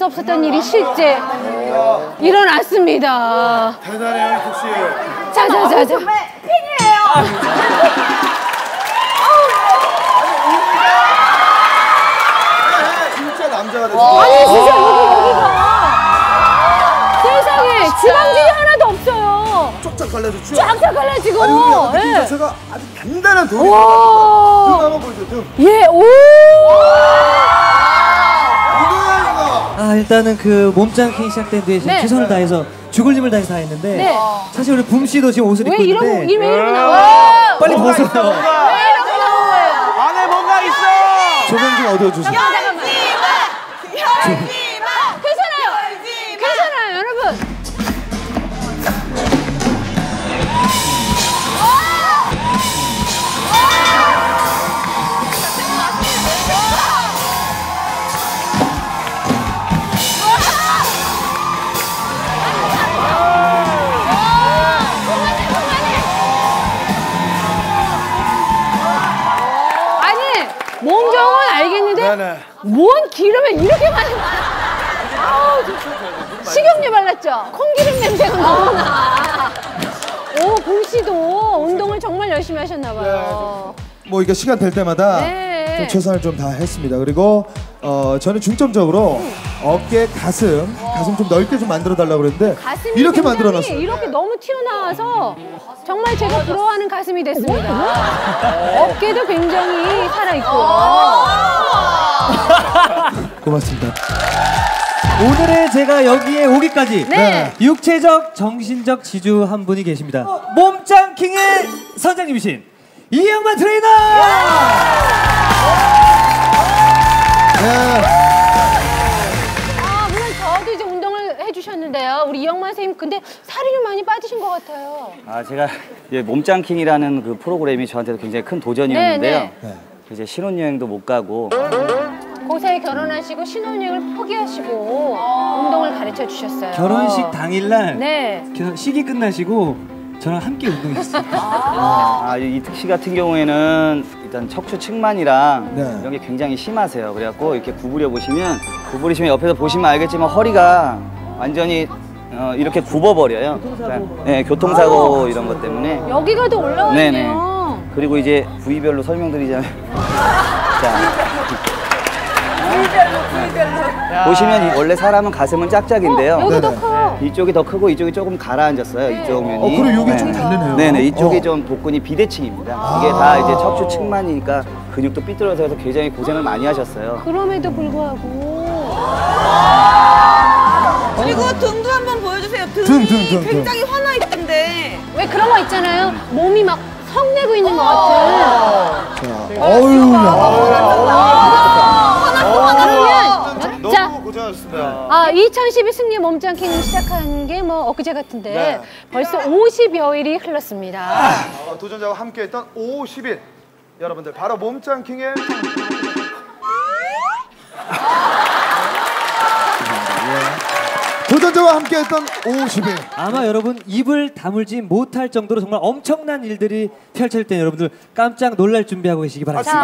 수 없었던 일이 실제 일어났습니다. 대단해요, 이특 씨. 자자자자. 팬이에요. 진짜 남자가 됐어. 아니 진짜 여기가 세상에 지방진이 하나도 없어요. 쫙쫙 갈라졌죠? 쫙쫙 갈라지고. 아니 근데 느낌 예. 자체가 아주 단단한 돌이 등 한번 보여줘, 등. 예, 오. 아 일단은 그 몸짱킹 시작된 뒤에 네. 최선을 다해서 죽을 힘을 다해서 다 했는데 네. 사실 우리 붐 씨도 지금 옷을 왜 입고 이러고 있는데 왜 이러고 나와요? 빨리 벗어요. 왜 이러고 나온 거예요? 안에 뭔가 있어. 조명 좀 어두워주세요. 잠깐만. 괜찮아요. 괜찮아요, 여러분. 몸종은 알겠는데 네네. 뭔 기름을 이렇게 많이 식용유 발랐죠? 콩기름 냄새가 너무 나. 오, 봄씨도 운동을 정말 열심히 하셨나봐요. 뭐 이게 시간 될 때마다 네. 좀 최선을 좀 다 했습니다. 그리고 저는 중점적으로 어깨, 가슴 좀 넓게 좀 만들어 달라고 그랬는데 가슴이 이렇게 굉장히 만들어 놨어요. 이렇게 너무 튀어나와서 정말 제가 부러워하는 가슴이 됐습니다. 어깨도 굉장히 살아있고. 고맙습니다. 오늘의 제가 여기에 오기까지 네. 육체적, 정신적 지주 한 분이 계십니다. 몸짱킹의 선장님이신 이영만 트레이너! 네. 물론 저도 이제 운동을 해주셨는데요. 우리 이영만 선생님 근데 살이 좀 많이 빠지신 것 같아요. 제가 이제 몸짱킹이라는 그 프로그램이 저한테도 굉장히 큰 도전이었는데요. 네. 이제 신혼여행도 못 가고 고사에 결혼하시고 신혼여행을 포기하시고 운동을 가르쳐 주셨어요. 결혼식 당일날 네. 식이 끝나시고 저랑 함께 운동했어요. 이특 씨 같은 경우에는 일단 척추 측만이랑 네. 이런 게 굉장히 심하세요. 그래갖고 이렇게 구부리시면 옆에서 보시면 알겠지만 허리가 완전히 이렇게 굽어버려요. 네, 교통사고 이런 것 때문에. 여기가 더 올라왔네요. 네네. 그리고 이제 부위별로 설명드리자면 자. 보시면 원래 사람은 가슴은 짝짝인데요. 여기 더 네네. 커요. 이쪽이 더 크고 이쪽이 조금 가라앉았어요. 이쪽 면이. 그리고 여기 좀 다르네요. 네네. 이쪽이 좀 복근이 비대칭입니다. 이게 다 이제 척추 측만이니까 근육도 삐뚤어서 해서 굉장히 고생을 많이 하셨어요. 그럼에도 불구하고. 그리고 등도 한번 보여주세요. 등이 등. 굉장히 환하 있던데. 왜 그런 거 있잖아요. 몸이 막 성내고 있는 것 같은. 자, 고생하셨습니다. 2012 승리 몸짱킹을 시작한 게 뭐 엊그제 같은데 네. 벌써 50여일이 흘렀습니다. 도전자와 함께했던 50일 여러분들 바로 몸짱킹의 도전자와 함께했던 50일. 아마 여러분 입을 다물지 못할 정도로 정말 엄청난 일들이 펼쳐질 때 여러분들 깜짝 놀랄 준비하고 계시기 바랍니다.